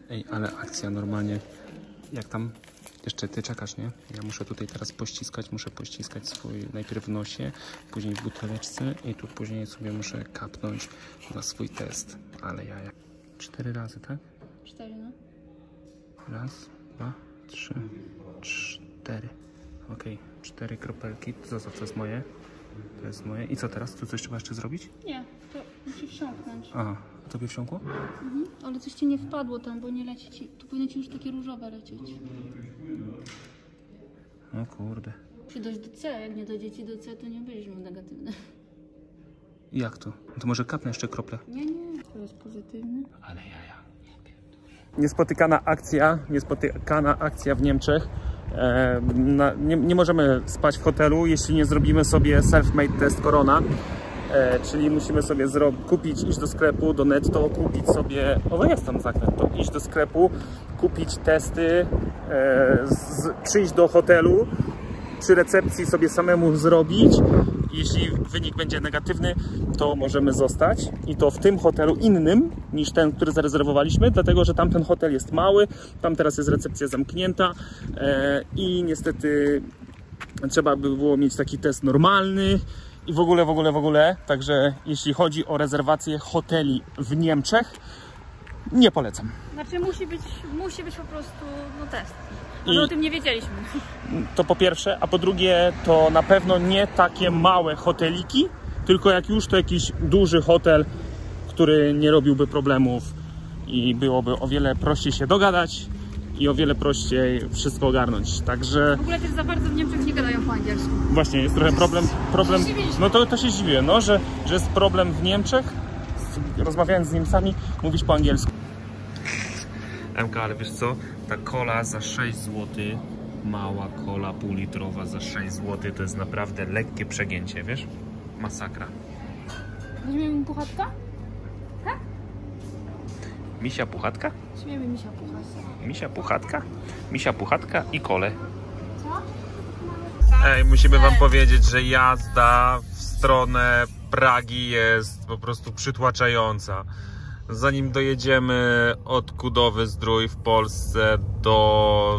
Ej, ale akcja normalnie. Jak tam? Jeszcze ty czekasz, nie? Ja muszę tutaj teraz pościskać. Muszę pościskać swój najpierw w nosie, później w buteleczce i tu później sobie muszę kapnąć na swój test. Ale ja 4 razy, tak? 4, no. Raz, 2, 3, 4. Okej, 4 kropelki. Co jest moje? To jest moje. I co teraz? Tu coś trzeba jeszcze zrobić? Nie, to musi wsiąknąć. Aha, a tobie wsiąkło? Mhm. Ale coś ci nie wpadło tam, bo nie leci ci. Tu powinno ci już takie różowe lecieć. O kurde. Musi dojść do C, jak nie dojdzie ci do C, to nie będziesz miał negatywne. Jak to? No to może kapnę jeszcze kroplę. Nie, to jest pozytywny. Ale jaja. Niespotykana akcja w Niemczech. Nie możemy spać w hotelu, jeśli nie zrobimy sobie self-made test korona. Czyli musimy sobie iść do sklepu, do Netto, kupić sobie... O, jest tam zakręt. To iść do sklepu, kupić testy, przyjść do hotelu, przy recepcji sobie samemu zrobić. Jeśli wynik będzie negatywny, to możemy zostać i to w tym hotelu innym niż ten, który zarezerwowaliśmy, dlatego że tamten hotel jest mały, tam teraz jest recepcja zamknięta i niestety trzeba by było mieć taki test normalny i w ogóle. Także jeśli chodzi o rezerwację hoteli w Niemczech, nie polecam. Znaczy musi być po prostu test. Ale o tym nie wiedzieliśmy. To po pierwsze, a po drugie to na pewno nie takie małe hoteliki, tylko jak już to jakiś duży hotel, który nie robiłby problemów i byłoby o wiele prościej się dogadać i o wiele prościej wszystko ogarnąć. Także... W ogóle też za bardzo w Niemczech nie gadają po angielsku. Właśnie, jest trochę problem. No to się zdziwiłem, no, że jest problem w Niemczech. Rozmawiając z Niemcami, mówisz po angielsku. MK, ale wiesz co? Ta kola za 6 zł, mała kola półlitrowa za 6 zł, to jest naprawdę lekkie przegięcie, wiesz? Masakra. Weźmiemy puchatka? Tak? Misia puchatka? Weźmiemy misia puchatka. Misia puchatka? Misia puchatka i kole. Co? Ej, musimy wam powiedzieć, że jazda w stronę Pragi jest po prostu przytłaczająca. Zanim dojedziemy od Kudowy-Zdrój w Polsce do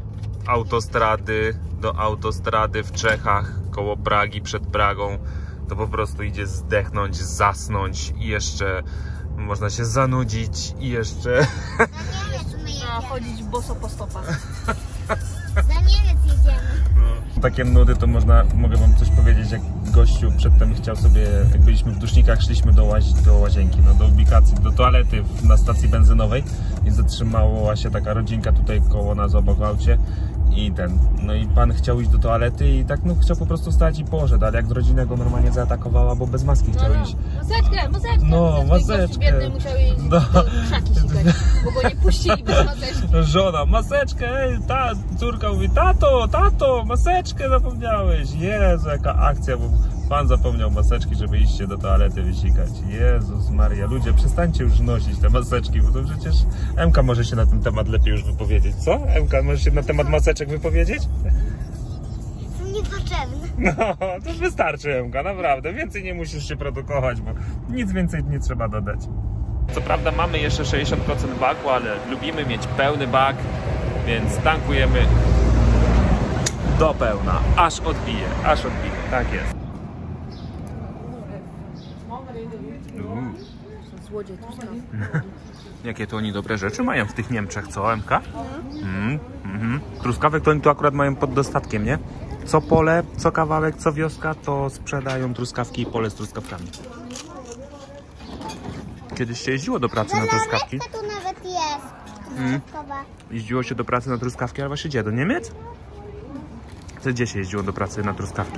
autostrady w Czechach koło Pragi, przed Pragą, to po prostu idzie zdechnąć, zasnąć i jeszcze można się zanudzić i jeszcze... chodzić boso po stopach. Za Niemiec jedziemy. Takie nudy to mogę wam coś powiedzieć, jak gościu przedtem chciał sobie, jak byliśmy w Dusznikach, szliśmy do łazienki, do ubikacji, do toalety na stacji benzynowej i zatrzymała się taka rodzinka tutaj koło nas obok w aucie no i pan chciał iść do toalety i tak chciał po prostu stać i poszedł, ale jak rodzina go normalnie zaatakowała, bo bez maski chciał iść. Maseczkę! No, maseczkę. Biedny musiał iść do krzaki sikać, bo go nie puścili bez maseczki. Żona, maseczkę, ta córka mówi, tato, maseczkę zapomniałeś. Jezu, jaka akcja, bo pan zapomniał maseczki, żeby iść się do toalety wysikać. Jezus Maria, ludzie, przestańcie już nosić te maseczki, bo to przecież Emka może się na ten temat lepiej już wypowiedzieć, co? Emka, może się na temat maseczek wypowiedzieć? Są niepotrzebne. No, to wystarczy, Emka, naprawdę. Więcej nie musisz się produkować, bo nic więcej nie trzeba dodać. Co prawda mamy jeszcze 60% baku, ale lubimy mieć pełny bak, więc tankujemy do pełna, aż odbije, tak jest. Złodziej truskawki. Jakie to oni dobre rzeczy mają w tych Niemczech, co, MK? Truskawek to oni tu akurat mają pod dostatkiem, nie? Co pole, co kawałek, co wioska, to sprzedają truskawki i pole z truskawkami. Kiedyś się jeździło do pracy na truskawki. Tu nawet jest. Jeździło się do pracy na truskawki, ale właśnie gdzie? Do Niemiec? To gdzie się jeździło do pracy na truskawki?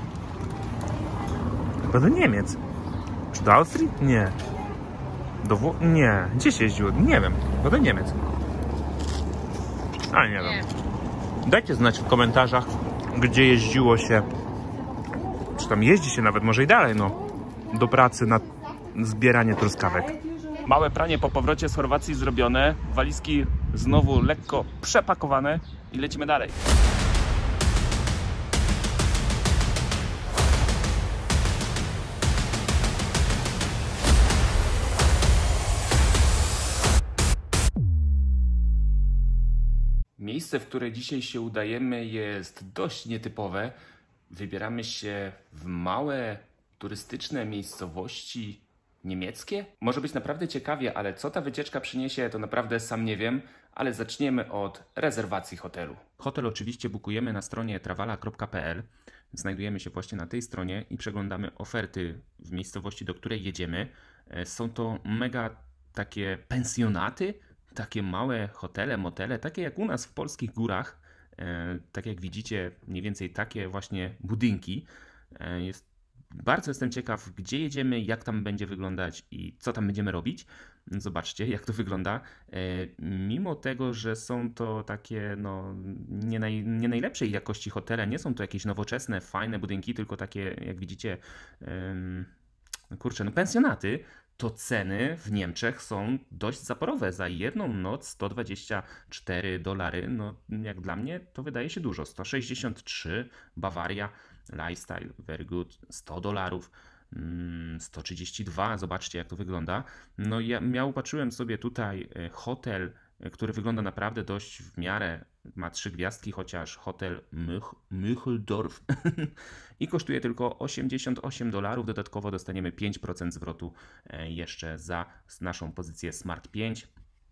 Chyba do Niemiec. Czy do Austrii? Nie. Do Włoch? Nie. Gdzie się jeździło? Nie wiem. Chyba do Niemiec. Ale nie wiem. Dajcie znać w komentarzach, gdzie jeździło się. Czy tam jeździ się nawet, może i dalej, do pracy na zbieranie truskawek. Małe pranie po powrocie z Chorwacji zrobione. Walizki znowu lekko przepakowane i lecimy dalej. Miejsce, w które dzisiaj się udajemy, jest dość nietypowe. Wybieramy się w małe, turystyczne miejscowości niemieckie. Może być naprawdę ciekawie, ale co ta wycieczka przyniesie, to naprawdę sam nie wiem, ale zaczniemy od rezerwacji hotelu. Hotel oczywiście bukujemy na stronie travala.pl. Znajdujemy się właśnie na tej stronie i przeglądamy oferty w miejscowości, do której jedziemy. Są to mega takie pensjonaty, takie małe hotele, motele, takie jak u nas w polskich górach. Tak jak widzicie, mniej więcej takie właśnie budynki. Bardzo jestem ciekaw, gdzie jedziemy, jak tam będzie wyglądać i co tam będziemy robić. Zobaczcie, jak to wygląda. Mimo tego, że są to takie nie najlepszej jakości hotele, nie są to jakieś nowoczesne, fajne budynki, tylko takie, jak widzicie, pensjonaty, to ceny w Niemczech są dość zaporowe. Za jedną noc $124. No, jak dla mnie to wydaje się dużo. 163, Bawaria, Lifestyle, very good, $100, 132, zobaczcie jak to wygląda. No ja upatrzyłem sobie tutaj hotel, który wygląda naprawdę dość w miarę, ma 3 gwiazdki, chociaż hotel Mühldorf i kosztuje tylko $88. Dodatkowo dostaniemy 5% zwrotu jeszcze za naszą pozycję Smart 5.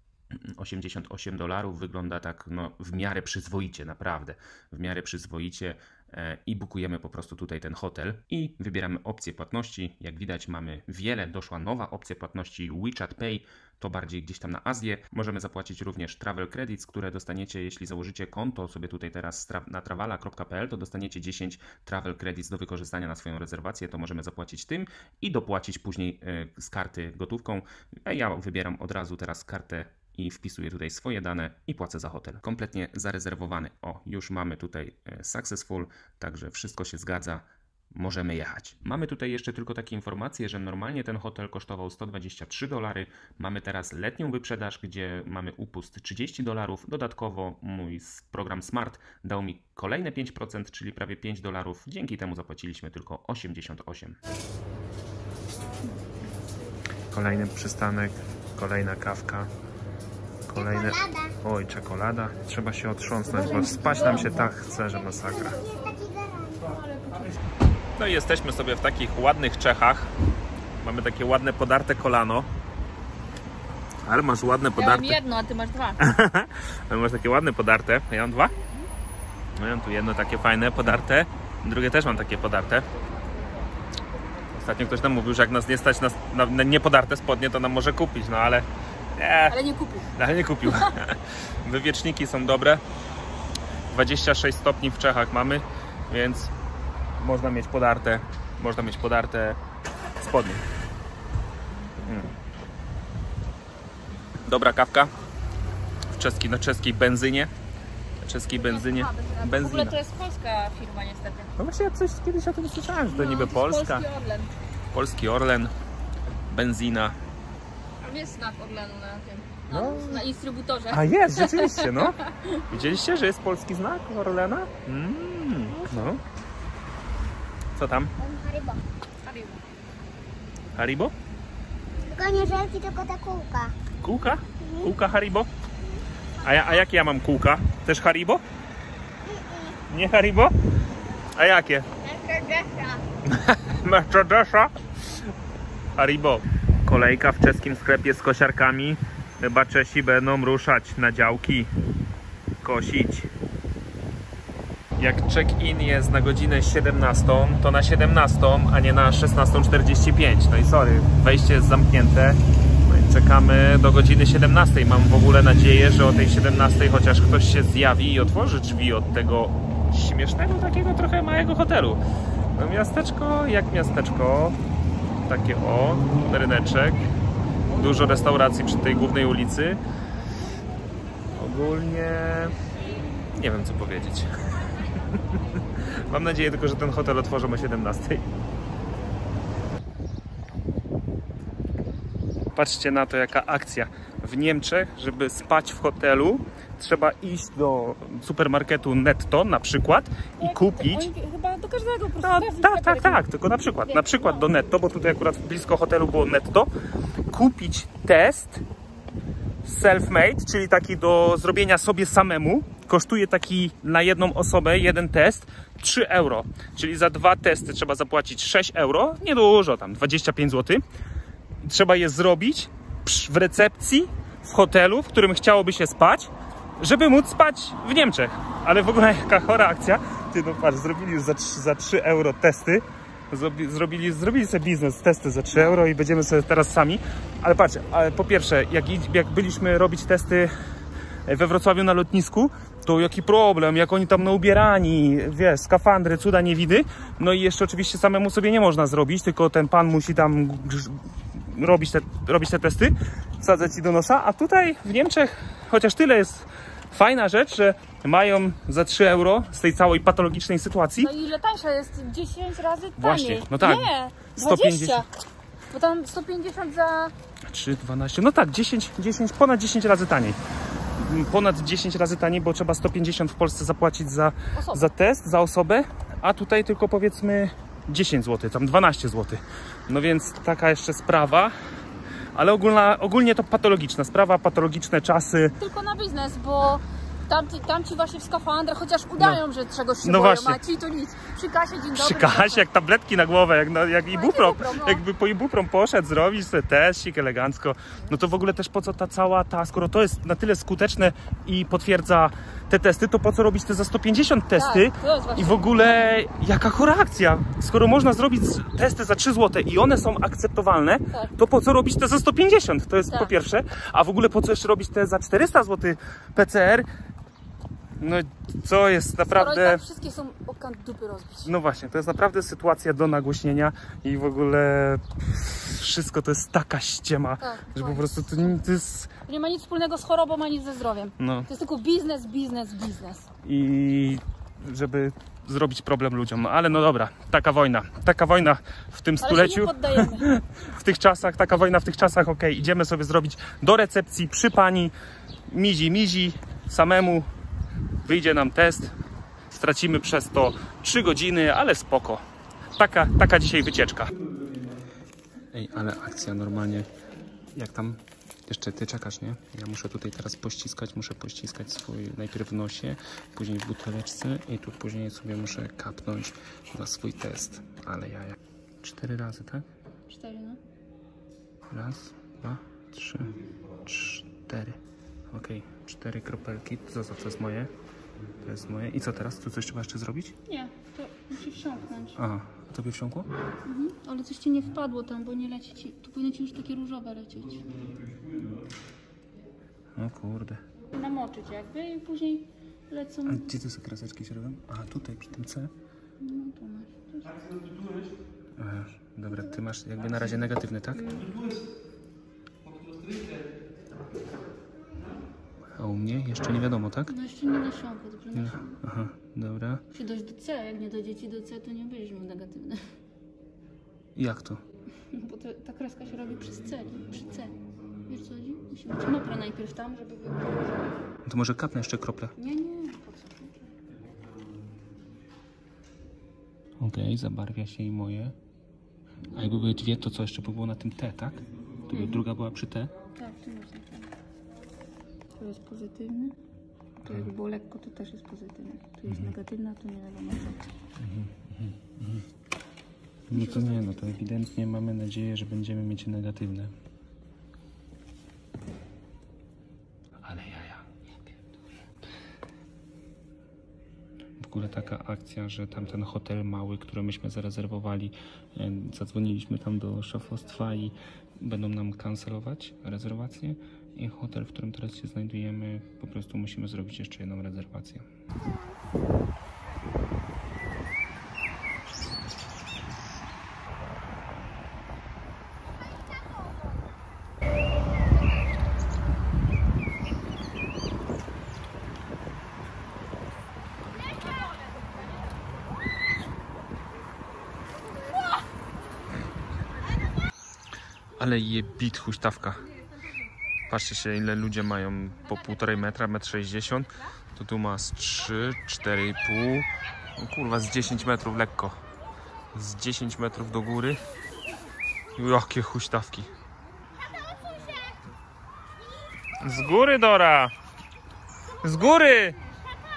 $88 wygląda tak w miarę przyzwoicie, naprawdę w miarę przyzwoicie i bukujemy po prostu tutaj ten hotel i wybieramy opcję płatności. Jak widać mamy wiele, doszła nowa opcja płatności WeChat Pay, to bardziej gdzieś tam na Azję. Możemy zapłacić również Travel Credits, które dostaniecie, jeśli założycie konto sobie tutaj teraz na travala.pl, to dostaniecie 10 Travel Credits do wykorzystania na swoją rezerwację, to możemy zapłacić tym i dopłacić później z karty gotówką. A ja wybieram od razu teraz kartę i wpisuję tutaj swoje dane i płacę za hotel. Kompletnie zarezerwowany. O, już mamy tutaj successful, także wszystko się zgadza. Możemy jechać. Mamy tutaj jeszcze tylko takie informacje, że normalnie ten hotel kosztował $123. Mamy teraz letnią wyprzedaż, gdzie mamy upust $30. Dodatkowo mój program Smart dał mi kolejne 5%, czyli prawie $5. Dzięki temu zapłaciliśmy tylko 88. Kolejny przystanek, kolejna kawka. Kolejne... Oj, czekolada. Trzeba się otrząsnąć, bo spać nam się tak chce, że masakra. No i jesteśmy sobie w takich ładnych Czechach. Mamy takie ładne podarte kolano. Ale masz ładne podarte. Ja mam jedno, a ty masz dwa. Ale masz takie ładne podarte. Ja mam dwa? No ja mam tu jedno takie fajne, podarte. Drugie też mam takie podarte. Ostatnio ktoś nam mówił, że jak nas nie stać na niepodarte spodnie, to nam może kupić, no ale... Ale nie kupił. Ale nie kupił. Wywieczniki są dobre. 26 stopni w Czechach mamy, więc można mieć podarte spodnie. Dobra kawka na czeskiej benzynie. W ogóle to jest polska firma niestety. No właśnie ja coś kiedyś o tym słyszałem, że to niby Polska. Polski Orlen. Benzina. Tam jest znak Orlenu na instrybutorze. A jest, rzeczywiście, no. Widzieliście, że jest polski znak Orlena? No. Co tam? Haribo. Haribo? Tylko nie żelki, tylko ta kółka. Kółka? Kółka Haribo? A jakie ja mam kółka? Też Haribo? Nie Haribo? A jakie? Mercedesa. Haribo. Kolejka w czeskim sklepie z kosiarkami. Chyba Czesi będą ruszać na działki. Kosić. Jak check-in jest na godzinę 17, to na 17, a nie na 16:45. No i sorry, wejście jest zamknięte. No i czekamy do godziny 17. Mam w ogóle nadzieję, że o tej 17 chociaż ktoś się zjawi i otworzy drzwi od tego śmiesznego, takiego trochę małego hotelu. No miasteczko jak miasteczko. Takie ryneczek. Dużo restauracji przy tej głównej ulicy. Ogólnie nie wiem co powiedzieć. Mam nadzieję tylko, że ten hotel otworzą o 17. Patrzcie na to, jaka akcja. W Niemczech, żeby spać w hotelu, trzeba iść do supermarketu Netto na przykład i kupić... Chyba do każdego po prostu. Tak, tylko na przykład do Netto, bo tutaj akurat blisko hotelu było Netto, kupić test self-made, czyli taki do zrobienia sobie samemu, kosztuje taki na jedną osobę, jeden test 3 euro. Czyli za 2 testy trzeba zapłacić 6 euro, niedużo, tam 25 zł. Trzeba je zrobić w recepcji, w hotelu, w którym chciałoby się spać, żeby móc spać w Niemczech. Ale w ogóle jaka chora akcja. Ty no patrz, zrobili już za 3 euro testy. Zrobili sobie biznes, testy za 3 euro i będziemy sobie teraz sami. Ale patrz, ale po pierwsze, jak byliśmy robić testy we Wrocławiu na lotnisku, to jaki problem, jak oni tam naubierani, wiesz, skafandry, cuda niewidy. No i jeszcze oczywiście samemu sobie nie można zrobić, tylko ten pan musi tam robić te testy, wsadzać ci do nosa. A tutaj w Niemczech, chociaż tyle jest fajna rzecz, że mają za 3 euro z tej całej patologicznej sytuacji. No i ile tańsza jest? 10 razy taniej. Właśnie, no tak. Nie, 150. 20. Bo tam 150 za... 3, 12, no tak, ponad 10 razy taniej. Ponad 10 razy taniej, bo trzeba 150 w Polsce zapłacić za test, za osobę, a tutaj tylko powiedzmy 10 zł, tam 12 zł. No więc taka jeszcze sprawa, ale ogólnie to patologiczna sprawa, patologiczne czasy. Tylko na biznes, bo tamci właśnie w skafandrach, chociaż udają, że czegoś się boją, właśnie. a ci to nic. Przy kasie dzień dobry. Przy kasie, jak tabletki na głowę, jak ibuprom. No. Jakby po ibuprom poszedł, zrobić sobie teścik elegancko. No to w ogóle też po co skoro to jest na tyle skuteczne i potwierdza te testy, to po co robić te za 150 testy? Tak, I w ogóle jaka chora akcja? Skoro można zrobić testy za 3 zł i one są akceptowalne, tak, to po co robić te za 150? To jest tak, po pierwsze. A w ogóle po co jeszcze robić te za 400 zł PCR? No co jest naprawdę... Tak wszystkie są o kant dupy rozbić. No właśnie, to jest naprawdę sytuacja do nagłośnienia i w ogóle wszystko to jest taka ściema, tak, że po prostu to jest... Nie ma nic wspólnego z chorobą, ani ze zdrowiem. No. To jest tylko biznes. I żeby zrobić problem ludziom. No ale no dobra, taka wojna w tym stuleciu. Ale się nie poddajemy. W tych czasach, taka wojna w tych czasach, okej, idziemy sobie zrobić do recepcji przy pani, mizi, samemu. Wyjdzie nam test, stracimy przez to 3 godziny, ale spoko. Taka dzisiaj wycieczka. Ej, ale akcja normalnie, jak tam jeszcze ty czekasz, nie? Ja muszę tutaj teraz muszę pościskać swój najpierw w nosie, później w buteleczce i tu później sobie muszę kapnąć na swój test. Ale jaja. 4 razy, tak? 4, no. Raz, 2, 3, 4. Okej, 4 kropelki. To jest moje. To jest moje. I co teraz? Tu coś trzeba jeszcze zrobić? Nie, to musi wsiąknąć. Aha, a tobie wsiąkło? Mhm. Ale coś ci nie wpadło tam, bo nie leci ci. Tu powinno ci już takie różowe lecieć. O kurde. Namoczyć jakby i później lecą... A gdzie te kreseczki się robią? A tutaj przy tym C? No tu masz. Aha, dobra, ty masz jakby na razie negatywny, tak? A u mnie jeszcze nie wiadomo, tak? No jeszcze nie nasiąkło, dobrze? No. Aha, dobra. Musi dojść do C, jak nie dojdzie ci do C, to nie będziesz miał negatywne. Jak to? Bo ta kreska się robi przy C. Wiesz co chodzi? Musi być mokra najpierw tam, żeby było. To może kapnę jeszcze kroplę. Nie, po co? Okej, zabarwia się i moje. A jakby były 2, to co jeszcze by było na tym T, tak? To by druga była przy T? Tak, tu masz znaczenie. Tu jest pozytywny. Tu jakby było lekko, to też jest pozytywny. Tu jest negatywna, to nie wiadomo co. No to nie, no to ewidentnie mamy nadzieję, że będziemy mieć negatywne. Ale jaja. W ogóle taka akcja, że tamten hotel mały, który myśmy zarezerwowali, zadzwoniliśmy tam do szefostwa i będą nam kancelować rezerwację. I hotel, w którym teraz się znajdujemy, po prostu musimy zrobić jeszcze jedną rezerwację. Ale jebit huśtawka. Patrzcie się, ile ludzie mają po 1,5 metra, 1,60 m. To tu ma z 3, 4,5. No kurwa, z 10 metrów lekko. Z 10 metrów do góry. Jakie huśtawki. Z góry, Dora! Z góry!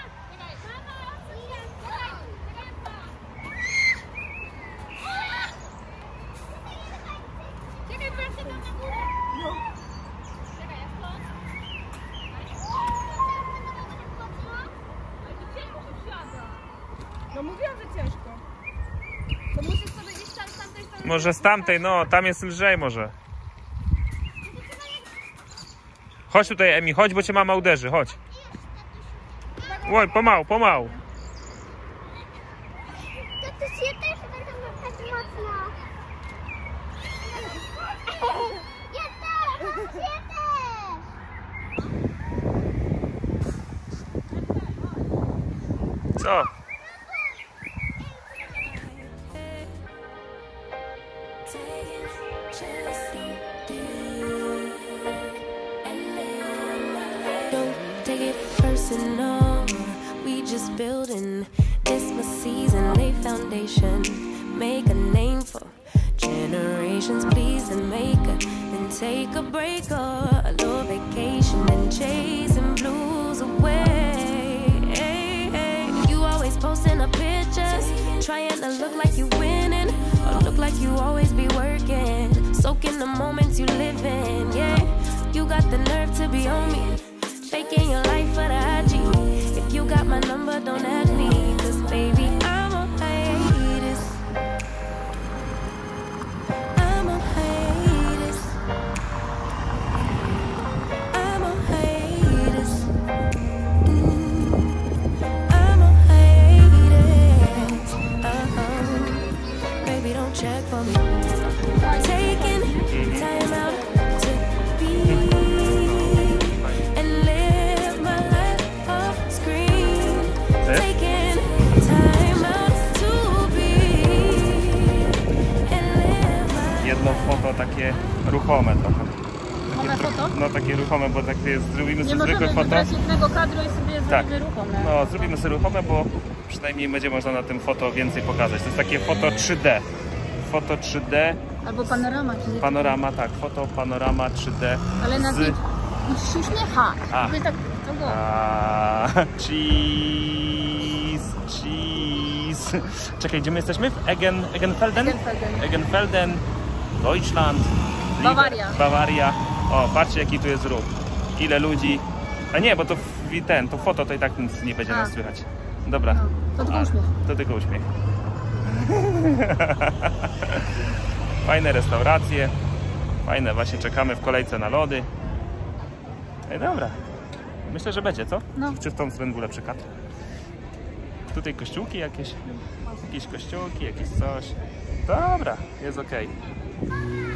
może z tamtej, no, tam jest lżej może. Chodź tutaj, Emi, chodź, bo cię mama uderzy, chodź. Oj, pomału, pomału. To się też będę tak mocno. Ja też! Ja też! Co? Take it personal, we just building this my season, lay foundation, make a name for generations, please and make a, then take a break or a little vacation and chasing blues away. You always posting up pictures, trying to look like you winning, or look like you always be working, soaking the moments you live in, yeah. You got the nerve to be on me, faking your life for the IG. If you got my number, don't add me, cause baby, I'm on hiatus. I'm on hiatus. I'm on hiatus. I'm on hiatus. Baby, don't check for me. Taking time out to be and live my life off screen. Taking time out to be and live my Jedno foto takie ruchome trochę. Mamy foto? No takie ruchome, bo takie zrobimy Nie sobie zwykłe możemy foto. wybrać jednego kadru i sobie Tak, zrobimy ruchome. no zrobimy sobie ruchome, bo przynajmniej będzie można na tym foto więcej pokazać. To jest takie foto 3D. Foto 3D, Albo panorama. Czyli panorama, tak, foto, panorama 3D. Ale na z... musisz się uśmiechać. A. To jest tak, to go. Cheese. Czekaj, gdzie my jesteśmy? W Egenfelden? Egenfelden. Egenfelden, Deutschland. Bawaria. Bawaria. O, patrzcie jaki tu jest ruch. Ile ludzi. A nie, bo to to foto to i tak nic nie będzie nas słychać. Dobra. No, to tylko uśmiech. To tylko uśmiech. Fajne restauracje. Fajne, właśnie czekamy w kolejce na lody. Ej, dobra. Myślę, że będzie, co? No. Czy w tą stronę lepszy kadr? Tutaj kościółki jakieś. Jakieś kościółki, jakieś coś. Dobra, jest okej.